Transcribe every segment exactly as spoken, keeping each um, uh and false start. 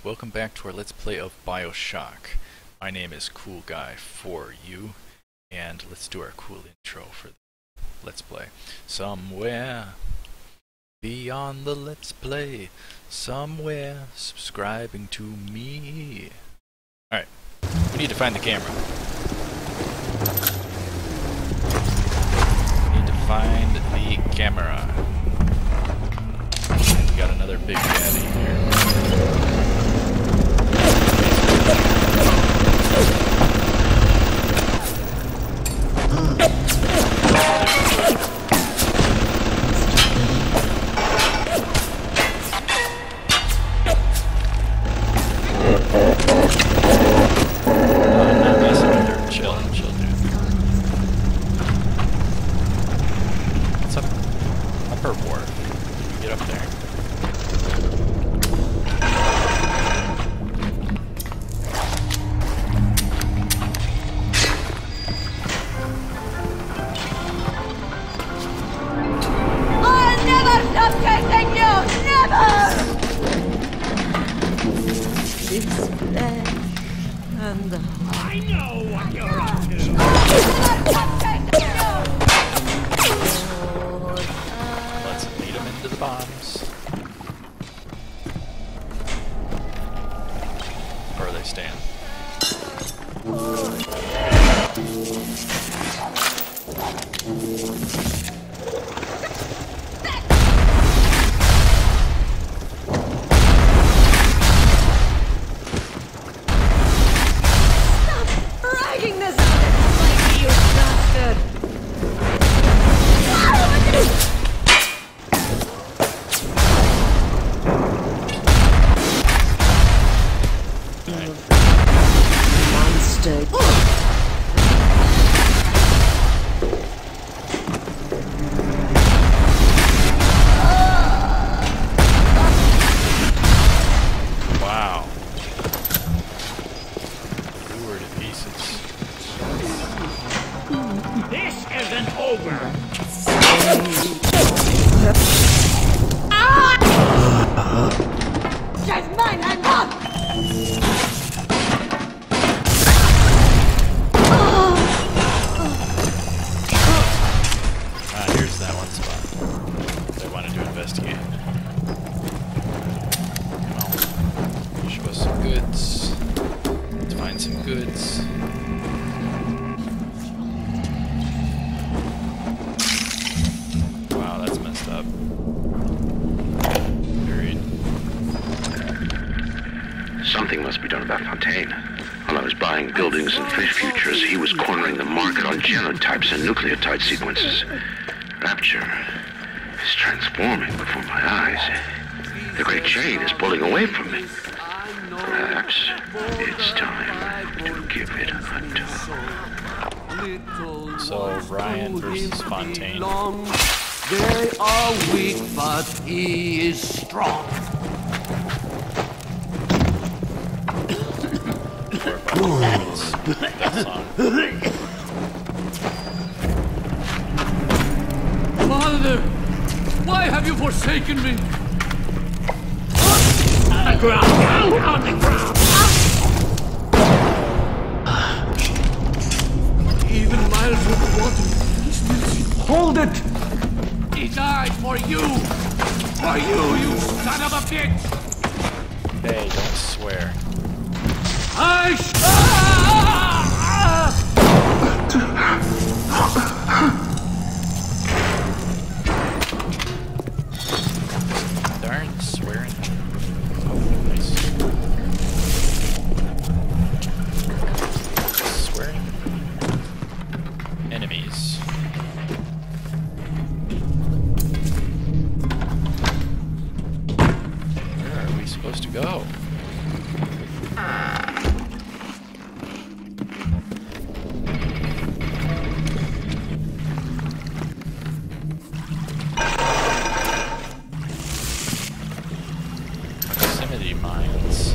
welcome back to our Let's Play of Bioshock. My name is Cool Guy for you, and let's do our cool intro for the Let's Play. Somewhere beyond the Let's Play, somewhere subscribing to me. Alright, we need to find the camera. We need to find the camera. We got another big daddy here. Something must be done about Fontaine. While I was buying buildings and fish futures, he was cornering the market on genotypes and nucleotide sequences. Rapture is transforming before my eyes. The Great Chain is pulling away from me. Perhaps it's time to give it a tug. So, Ryan versus Fontaine. They are weak, but he is strong. Father, why have you forsaken me? On the ground, down on the ground. Even miles of the water, he's missing. Hold it! He died for you! For you, you son of a bitch! Hey, don't swear. I sh- Darn swearing. Oh, nice. Swearing. Enemies. Where are we supposed to go? Mines.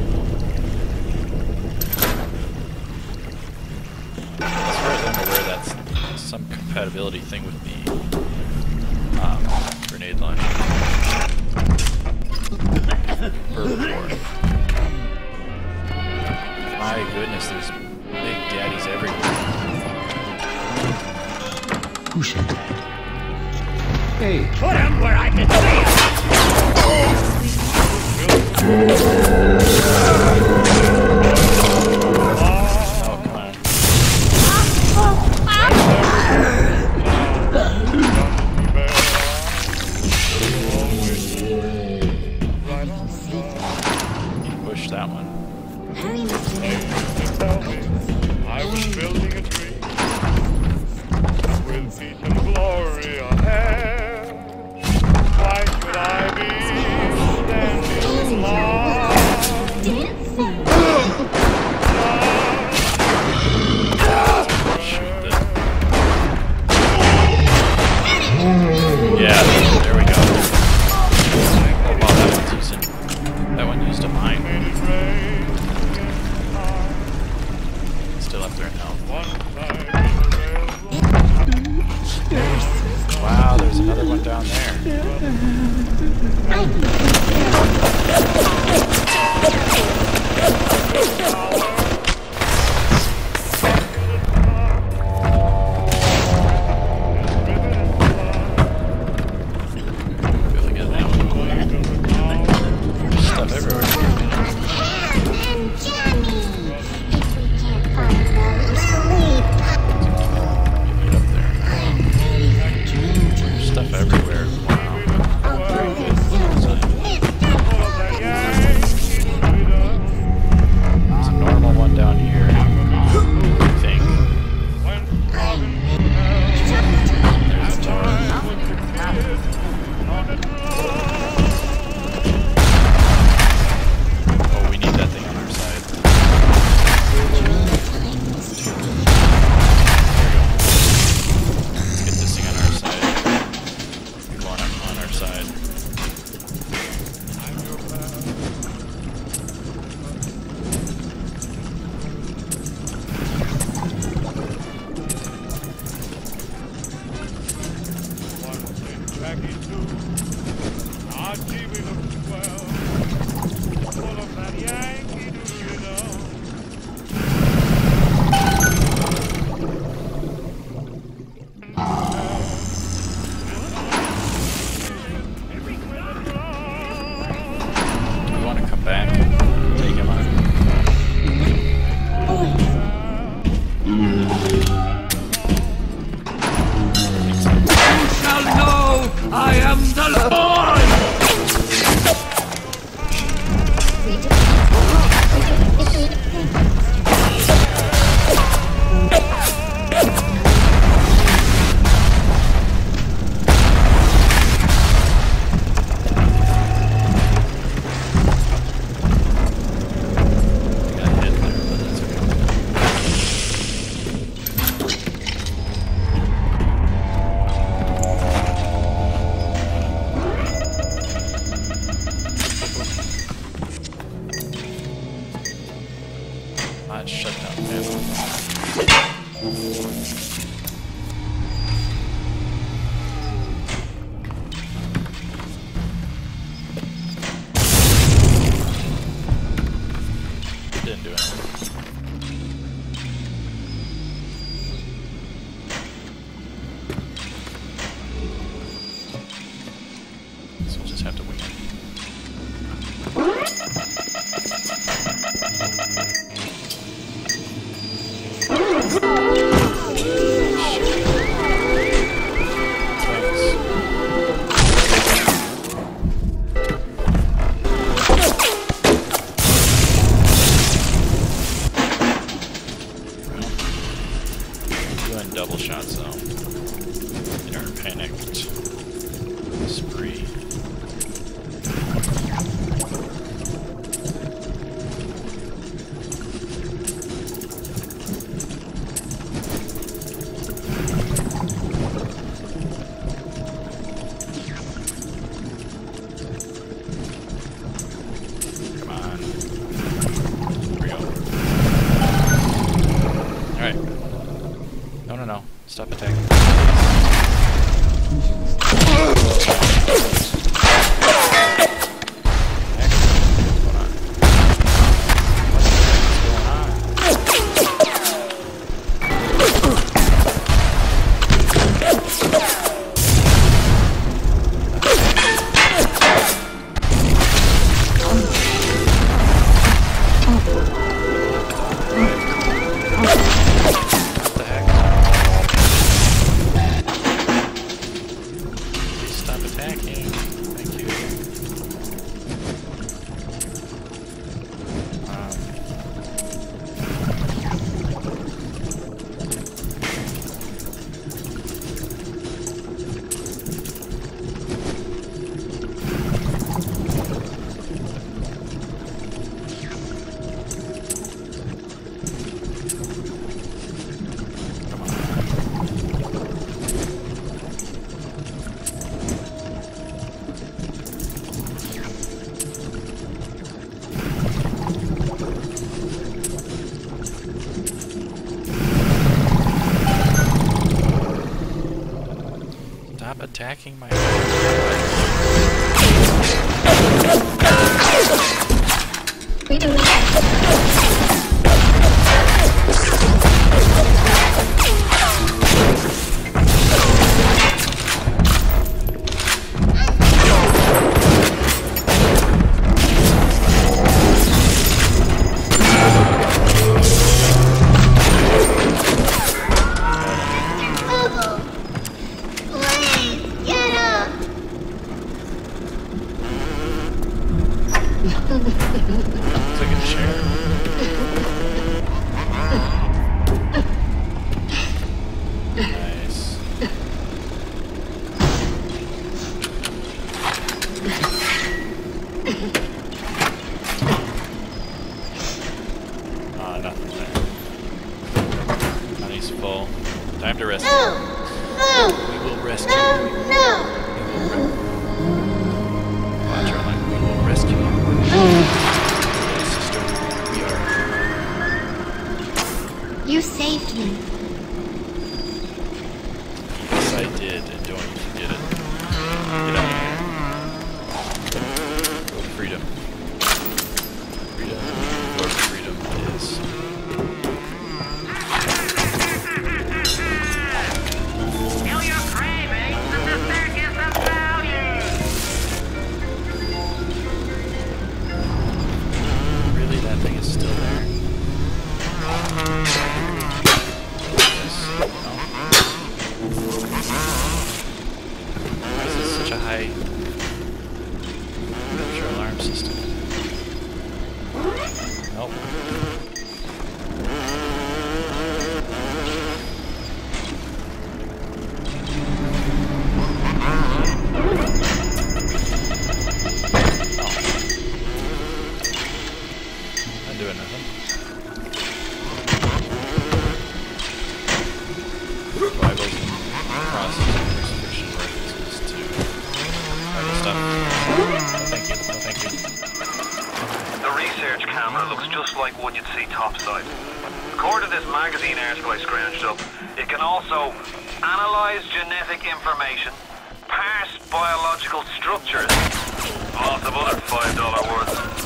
As far as I'm aware, that's some compatibility thing with the um, grenade launcher. Herbivore. touché. Hey. Put him where I can see Push that one. I was building a tree with peace and glory ahead. Why should I be standing lost? Shoot this. Yeah, there we go. Oh, wow, that one's using. That one used a mine. Still up there now. Wow, there's another one down there. Really get that one. There's stuff everywhere. Stuff everywhere. Wow. Very good. There's a normal one down here. I think. There's a tower. Oh, we need that thing on our side. There we go. Let's get this thing on our side. On, on our side. Back. Take him on. You shall know I am the Lord! Not shut down panel. Didn't do anything. So we'll just have to wing it. Double shots though. In our panicked spree. Come on. Here we go. Alright. No, no, no. Stop attacking. attacking my... We don't have... Time to rescue. No! No! We will rescue no! you. No! We will re Watch our line. We will rescue you. No. Sister, we are. You saved me. Yes, I did, and don't you forget it. Get out of here. Go to freedom. Freedom. Your freedom is. According to this magazine article I scrounged up, it can also analyze genetic information, parse biological structures, lots of other five dollar words.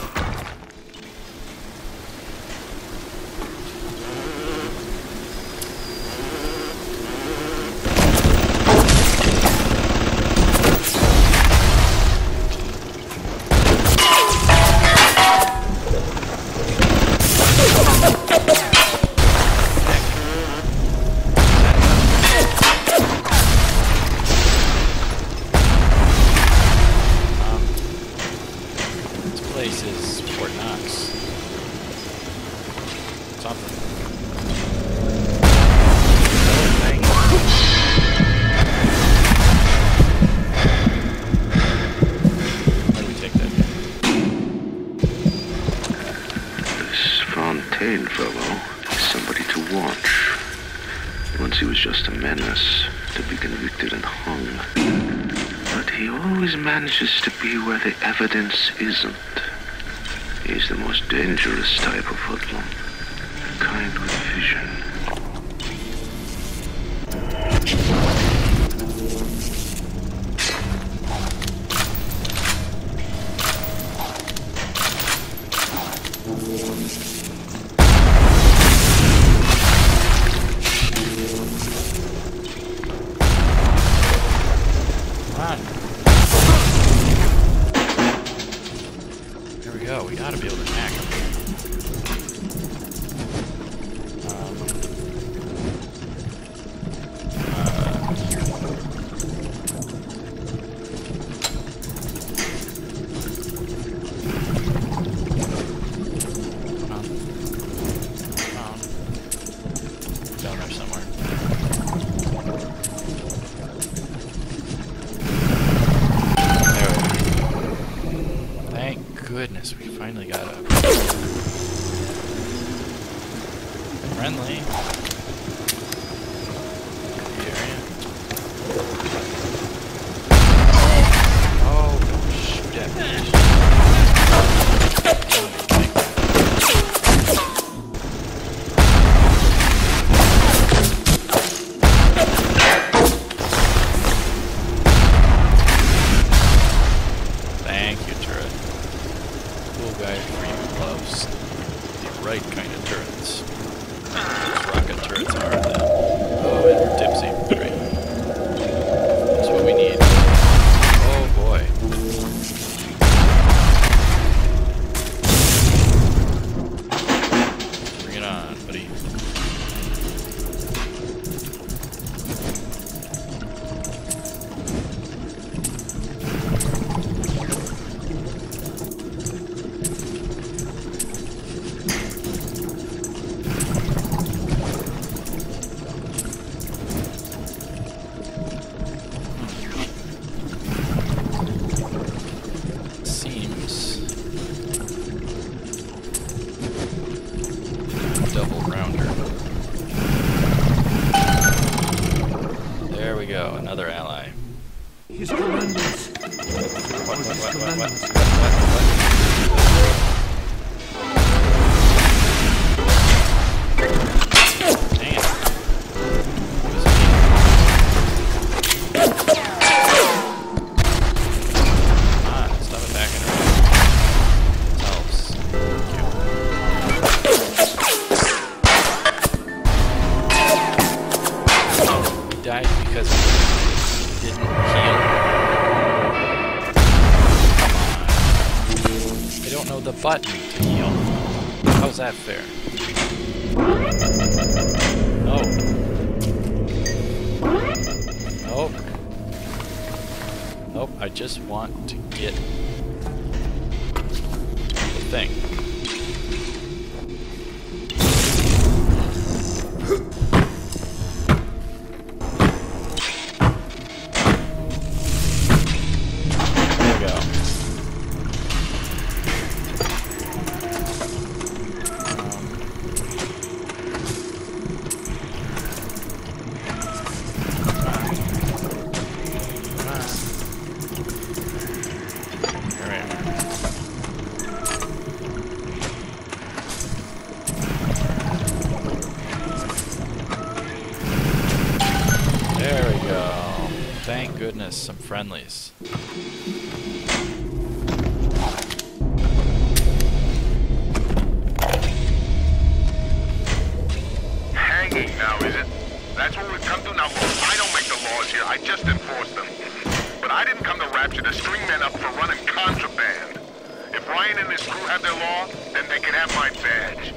Fontaine fellow is somebody to watch. Once he was just a menace, to be convicted and hung. But he always manages to be where the evidence isn't. He's the most dangerous type of hoodlum. The kind with vision. There we go. We gotta be able to hack him. Um, uh, come on. Come on. Down there somewhere. Goodness, we finally got a friendly area. Oh, shoot at me. loves the right kind of turrets. Those rocket turrets are them. Oh, and we're tipsy. Great. That's what we need. Oh boy. Bring it on, buddy. Double rounder. There we go, another ally. His commandments. What, what, what, what, what, what, His what, what, what? Dang it. Come on, stop attacking her. Helps. Thank you. Died because he didn't heal. Come on. I don't know the button to heal. How's that fair? Oh. Nope. Nope, I just want to get the thing. Thank goodness, some friendlies. Hanging now, is it? That's what we've come to now. I don't make the laws here, I just enforce them. But I didn't come to Rapture to string men up for running contraband. If Ryan and his crew have their law, then they can have my badge.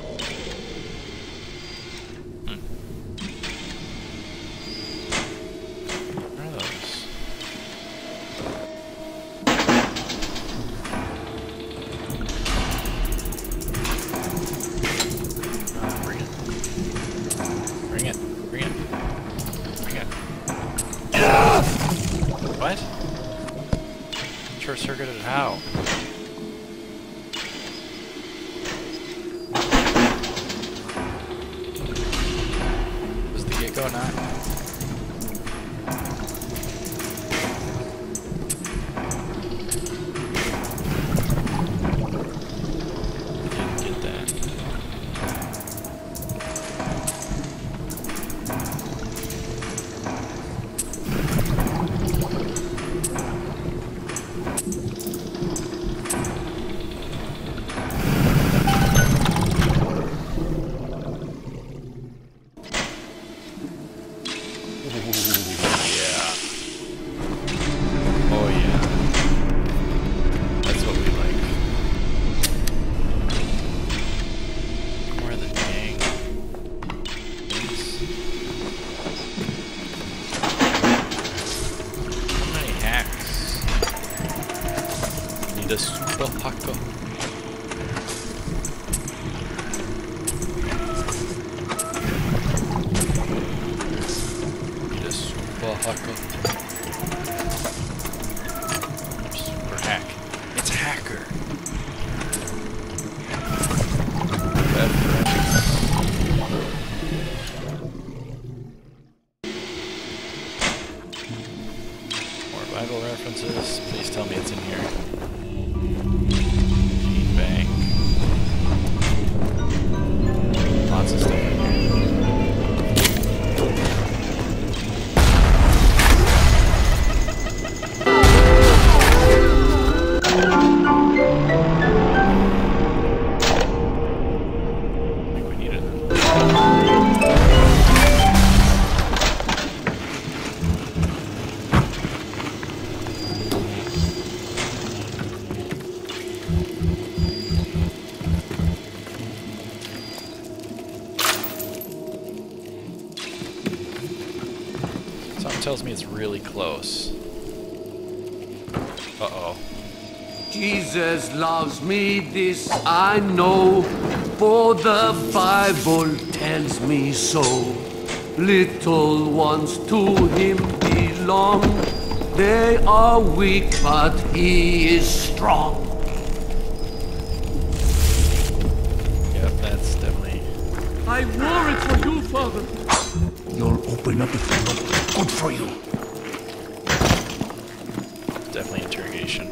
What? Short circuited how? Was the get-go not? Didn't get that. The super hacker. Need a super hacker. Super hack. It's a hacker. Bad friends. More Bible references. Please tell me it's in here. Bank. Lots of stuff in here. tells me it's really close. Uh-oh. Jesus loves me, this I know, for the Bible tells me so. Little ones to him belong. They are weak, but he is strong. Yep, that's definitely... I wore it for you, Father. You'll open up if I look good for you. Definitely interrogation.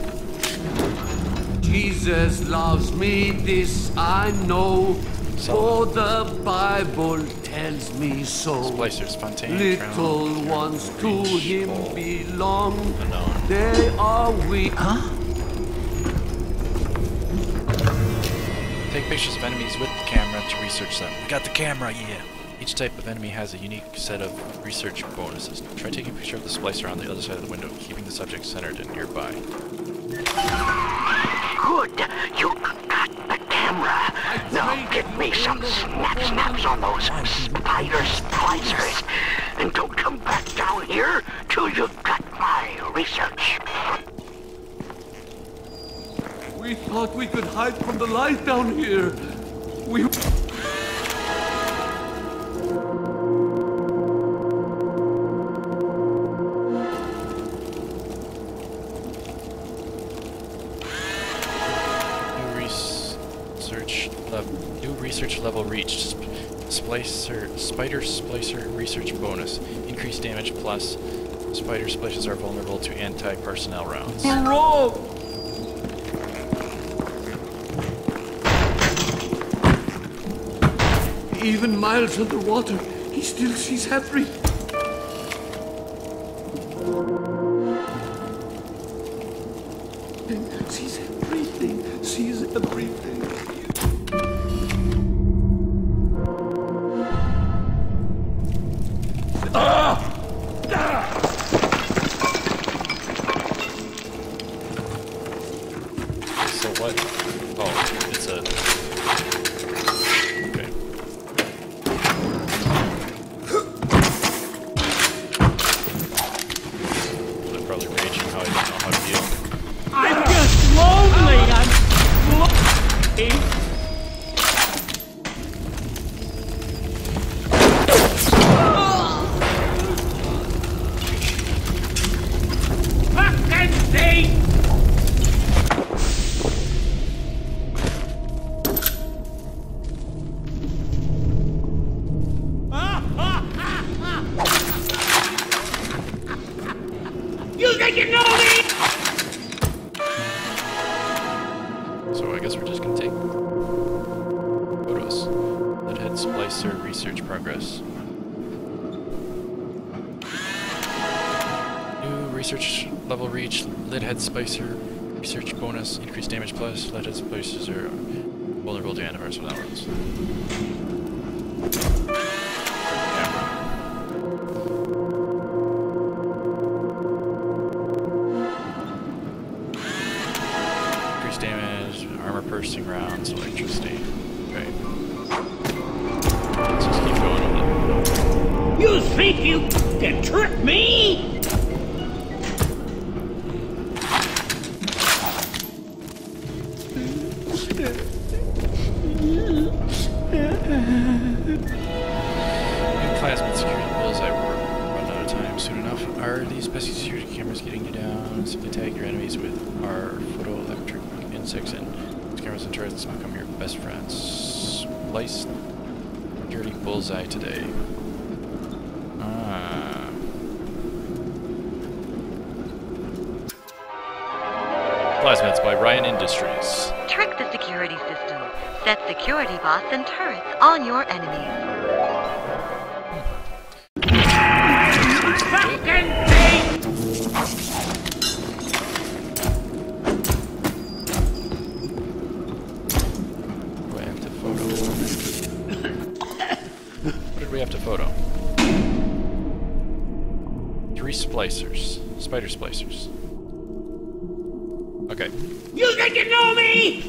Jesus loves me, this I know, for the Bible tells me so. Splicer, spontaneous. Little ones to him belong. Unknown. They are weak. Huh? Take pictures of enemies with the camera to research them. We got the camera, yeah! Each type of enemy has a unique set of research bonuses. Try taking a picture of the splicer on the other side of the window, keeping the subject centered and nearby. Good. You got the camera. Now get me some snap snaps on those spider splicers. And don't come back down here till you've got my research. We thought we could hide from the light down here. We... New research level reached. Splicer, Spider Splicer research bonus. Increased damage plus. Spider splicers are vulnerable to anti-personnel rounds. Wrong! Even miles underwater, he still sees Henry. Sees everything. Sees everything. So what? Oh, it's a... Okay. I'm probably raging how I don't know how to deal. I'm just lonely. I'm lonely. So I guess we're just gonna take photos. Leadhead Splicer research progress. New research level reach. Leadhead Splicer research bonus. Increased damage plus. Leadhead Splicers are vulnerable to anti-personnel rounds. Damage, armor bursting rounds, electricity. Okay. Let's just keep going with it. You think you can trick me? New plasmid security bullseye will run out of time soon enough. Are these pesky security cameras getting you down? Simply tag your enemies with our photoelectric insects and cameras and turrets become your best friends. Splice security bullseye today. Ah. Plasmids by Ryan Industries. Trick the security system. Set security bots and turrets on your enemies. We have to photo. Three splicers. Spider splicers. Okay. You think you know me?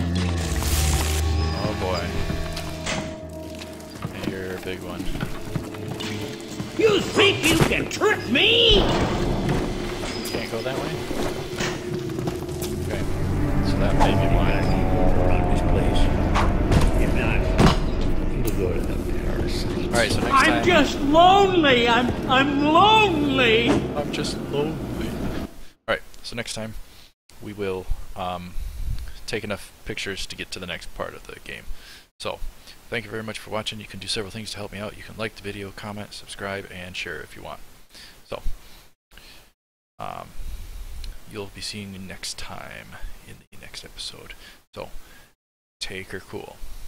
Oh boy. You're a big one. You think you can trick me? Can't go that way? Okay. So that may be why. Around this place. If not, we'll go to the Paris. Alright, so next I'm time... just lonely. I'm I'm lonely. I'm just lonely. Alright, so next time we will um, take enough pictures to get to the next part of the game. So, thank you very much for watching. You can do several things to help me out. You can like the video, comment, subscribe, and share if you want. So, um, you'll be seeing me next time in the next episode. So, take her cool.